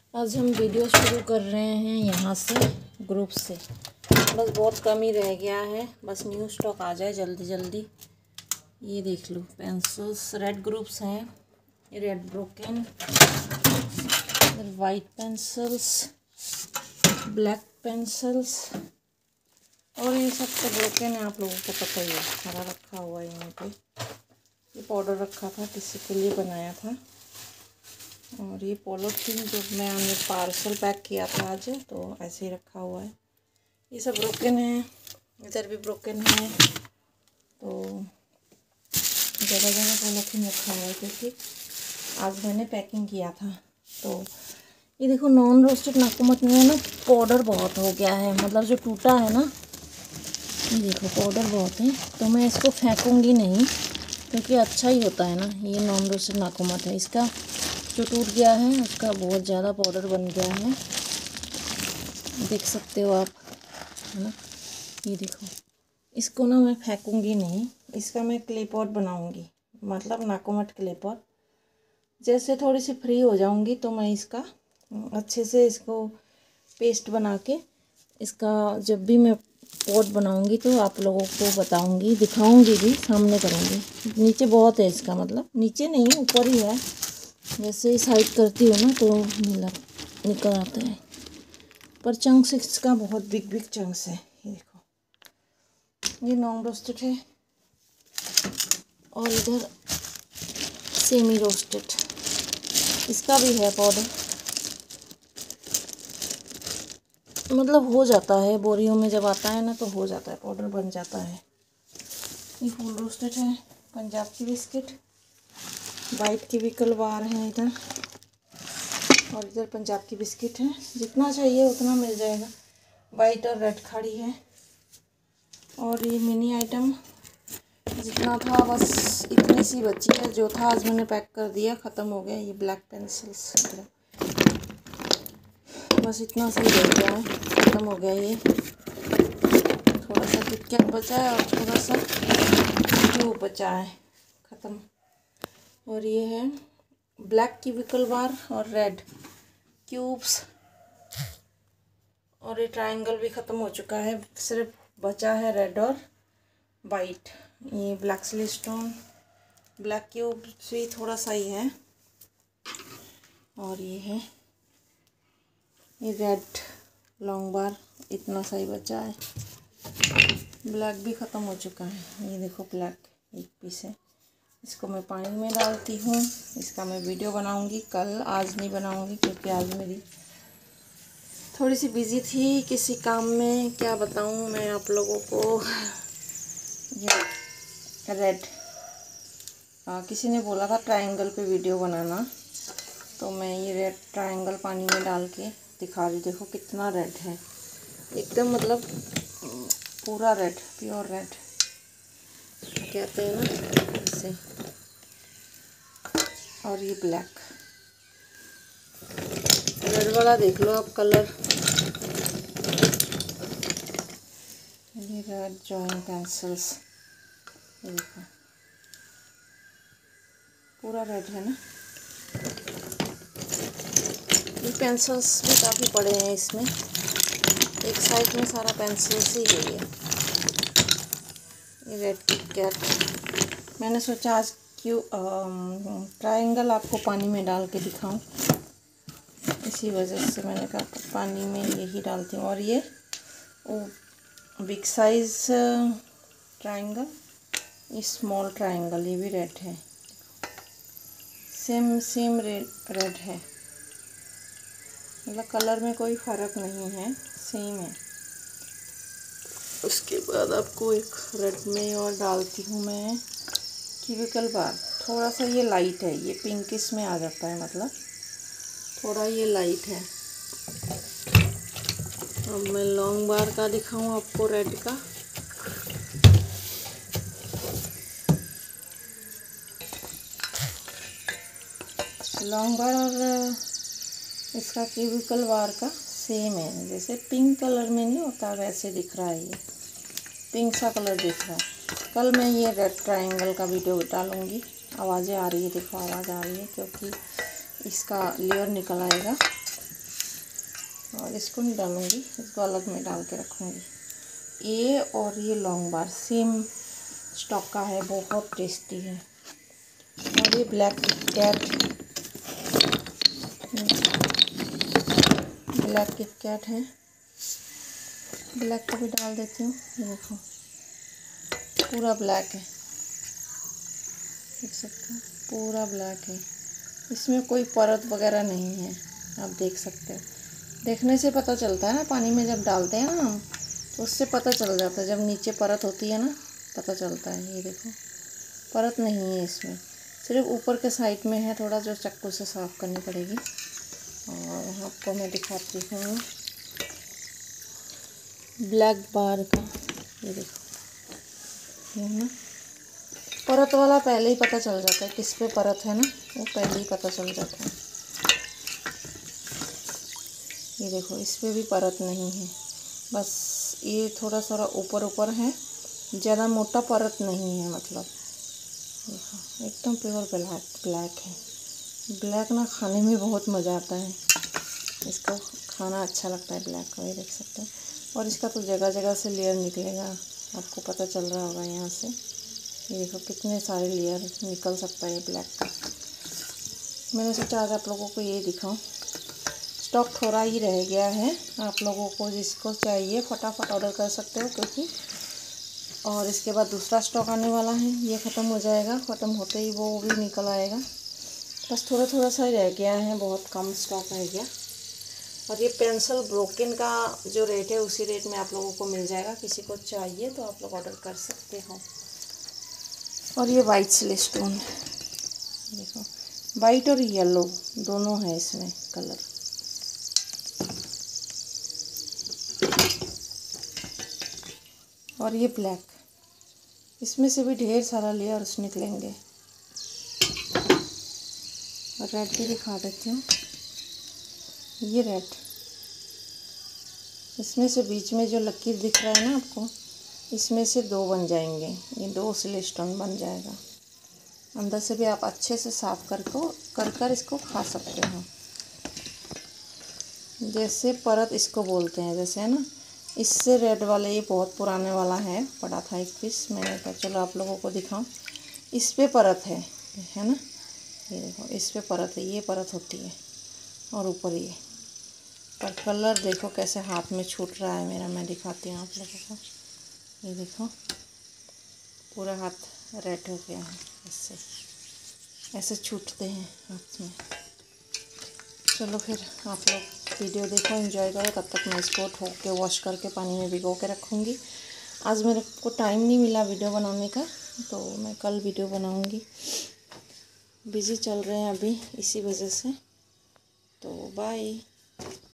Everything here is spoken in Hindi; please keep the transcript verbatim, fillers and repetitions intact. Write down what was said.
आज हम वीडियो शुरू कर रहे हैं यहाँ से, ग्रुप से। बस बहुत कम ही रह गया है, बस न्यू स्टॉक आ जाए जल्दी जल्दी। ये देख लो, पेंसिल्स रेड ग्रुप्स हैं, ये red broken, white pencils, black pencils, और ये सब तो ब्रोकन है, आप लोगों को पता ही है। हरा रखा हुआ है यहाँ पे, ये पाउडर रखा था, किसी के लिए बनाया था। और ये पॉलीथीन जो मैंने पार्सल पैक किया था आज, तो ऐसे ही रखा हुआ है। ये सब ब्रोकन है, इधर भी ब्रोकन है, तो जगह जगह पॉलीथीन रखा हुआ है क्योंकि आज मैंने पैकिंग किया था। तो ये देखो, नॉन रोस्टेड नाकुमत में ना पाउडर बहुत हो गया है, मतलब जो टूटा है ना, ये देखो पाउडर बहुत है। तो मैं इसको फेंकूंगी नहीं क्योंकि अच्छा ही होता है ना। ये नॉन रोस्टेड नाकुमत है, इसका जो टूट गया है उसका बहुत ज़्यादा पाउडर बन गया है, देख सकते हो आप, है ना। ये देखो, इसको ना मैं फेंकूंगी नहीं, इसका मैं क्ले पॉट बनाऊंगी, मतलब नाकुमट क्ले पॉट। जैसे थोड़ी सी फ्री हो जाऊंगी तो मैं इसका अच्छे से इसको पेस्ट बना के, इसका जब भी मैं पॉट बनाऊंगी तो आप लोगों को बताऊंगी, दिखाऊंगी भी, सामने करूंगी। नीचे बहुत है इसका, मतलब नीचे नहीं, ऊपर ही है। जैसे ही साइड करती हूँ ना तो नीला निकल आता है, पर चंक्स इसका बहुत बिग बिग चंक्स है। ये देखो, ये नॉन रोस्टेड है और इधर सेमी रोस्टेड, इसका भी है पाउडर। मतलब हो जाता है बोरियों में, जब आता है ना तो हो जाता है, पाउडर बन जाता है। ये फुल रोस्टेड है, पंजाब की बिस्किट, वाइट की भी कलवार है इधर, और इधर पंजाब की बिस्किट है। जितना चाहिए उतना मिल जाएगा। वाइट और रेड खड़ी है। और ये मिनी आइटम जितना था बस इतनी सी बची है, जो था आज मैंने पैक कर दिया, ख़त्म हो गया। ये ब्लैक पेंसिल्स बस इतना सा ही रह गया है, ख़त्म हो गया। ये थोड़ा सा किटकैट बचा है और थोड़ा सा ट्यूब बचा है, ख़त्म। और ये है ब्लैक की विकल बार और रेड क्यूब्स, और ये ट्रायंगल भी ख़त्म हो चुका है, सिर्फ बचा है रेड और वाइट। ये black silly stone, black cubes भी थोड़ा सा ही है, और ये है ये रेड लॉन्ग बार, इतना सा ही बचा है। ब्लैक भी ख़त्म हो चुका है। ये देखो, ब्लैक एक पीस है, इसको मैं पानी में डालती हूँ। इसका मैं वीडियो बनाऊँगी कल, आज नहीं बनाऊँगी क्योंकि आज मेरी थोड़ी सी बिज़ी थी किसी काम में। क्या बताऊँ मैं आप लोगों को। ये रेड आ, किसी ने बोला था ट्रायंगल पे वीडियो बनाना, तो मैं ये रेड ट्रायंगल पानी में डाल के दिखा रही। देखो कितना रेड है, एकदम मतलब पूरा रेड, प्योर रेड कहते हैं ना इसे। और ये ब्लैक, रेड वाला देख लो आप कलर। ये रेड ड्राइंग पेंसिल्स, ये देखो पूरा रेड है ना। ये पेंसिल्स भी काफ़ी पड़े हैं इसमें, एक साइड में सारा पेंसिल्स ही है। ये ये रेड किटकैट, मैंने सोचा आज क्यों ट्रायंगल आपको पानी में डाल के दिखाऊं, इसी वजह से मैंने कहा पानी में यही डालती हूँ। और ये बिग साइज ट्रायंगल, ये स्मॉल ट्रायंगल, ये भी रेड है, सेम सेम रेड रेड है, मतलब कलर में कोई फ़र्क नहीं है, सेम है। उसके बाद आपको एक रेड में और डालती हूँ मैं क्यूबिकल बार। थोड़ा सा ये लाइट है, ये पिंकिश में आ जाता है, मतलब थोड़ा ये लाइट है। अब मैं लॉन्ग बार का दिखाऊँ आपको, रेड का। लॉन्ग बार और इसका क्यूबिकल बार का सेम है, जैसे पिंक कलर में नहीं होता वैसे दिख रहा है, ये पिंक सा कलर दिख रहा है। कल मैं ये रेड ट्रायंगल का वीडियो डालूँगी। आवाज़ें आ रही है, देखो आवाज़ आ रही है क्योंकि इसका लेयर निकल आएगा। और इसको नहीं डालूँगी, इसको अलग में डाल के रखूँगी। ये और ये लॉन्ग बार सेम स्टॉक का है, बहुत टेस्टी है। और ये ब्लैक किटकैट, ब्लैक किटकैट है, ब्लैक को भी डाल देती हूँ। ये देखो पूरा ब्लैक है, देख सकते हो पूरा ब्लैक है, इसमें कोई परत वगैरह नहीं है, आप देख सकते हो। देखने से पता चलता है ना, पानी में जब डालते हैं ना हम तो उससे पता चल जाता है, जब नीचे परत होती है ना पता चलता है। ये देखो परत नहीं है इसमें, सिर्फ ऊपर के साइड में है थोड़ा, जो चक्कू से साफ़ करनी पड़ेगी। और आपको मैं दिखाती हूँ ब्लैक बार का, ये देखो, ये ना परत वाला पहले ही पता चल जाता है, किस पे परत है ना वो पहले ही पता चल जाता है। ये देखो इस पे भी परत नहीं है, बस ये थोड़ा थोड़ा ऊपर ऊपर है, ज़्यादा मोटा परत नहीं है। मतलब देखो एकदम प्योर ब्लैक ब्लैक है। ब्लैक ना खाने में बहुत मज़ा आता है, इसको खाना अच्छा लगता है ब्लैक का, ये देख सकते हो। और इसका तो जगह जगह से लेयर निकलेगा, आपको पता चल रहा होगा यहाँ से। ये देखो कितने सारे लेयर निकल सकता है ये ब्लैक का। मैंने सोचा आज आप लोगों को ये दिखाऊं। स्टॉक थोड़ा ही रह गया है, आप लोगों को जिसको चाहिए फटाफट ऑर्डर कर सकते हो, क्योंकि और इसके बाद दूसरा स्टॉक आने वाला है, ये ख़त्म हो जाएगा, ख़त्म होते ही वो भी निकल आएगा। बस थोड़ा थोड़ा सा ही रह गया है, बहुत कम स्टॉक रह गया। और ये पेंसिल ब्रोकन का जो रेट है उसी रेट में आप लोगों को मिल जाएगा, किसी को चाहिए तो आप लोग ऑर्डर कर सकते हो। और ये वाइट सिलेस्टोन देखो, वाइट और येलो दोनों है इसमें कलर। और ये ब्लैक, इसमें से भी ढेर सारा लेयर्स निकलेंगे। और रेड भी दिखा देती हूँ, ये रेड, इसमें से बीच में जो लकीर दिख रहा है ना आपको, इसमें से दो बन जाएंगे, ये दो सिलेस्टोन बन जाएगा। अंदर से भी आप अच्छे से साफ कर को कर कर इसको खा सकते हो। जैसे परत इसको बोलते हैं, जैसे है ना, इससे रेड वाले ये बहुत पुराने वाला है, पड़ा था एक पीस, मैंने कहा चलो आप लोगों को दिखाऊं। इस पे परत है है ना, ये देखो इस पे परत है, ये परत होती है और ऊपर ये। पर कलर देखो कैसे हाथ में छूट रहा है मेरा, मैं दिखाती हूँ आप लोगों को। ये देखो पूरा हाथ रेड हो गया है, इससे ऐसे छूटते हैं हाथ में। चलो फिर आप लोग वीडियो देखो, एंजॉय करो, तब तक मैं इसको धो के वॉश करके पानी में भिगो के रखूँगी। आज मेरे को टाइम नहीं मिला वीडियो बनाने का, तो मैं कल वीडियो बनाऊँगी। बिज़ी चल रहे हैं अभी इसी वजह से, तो बाय।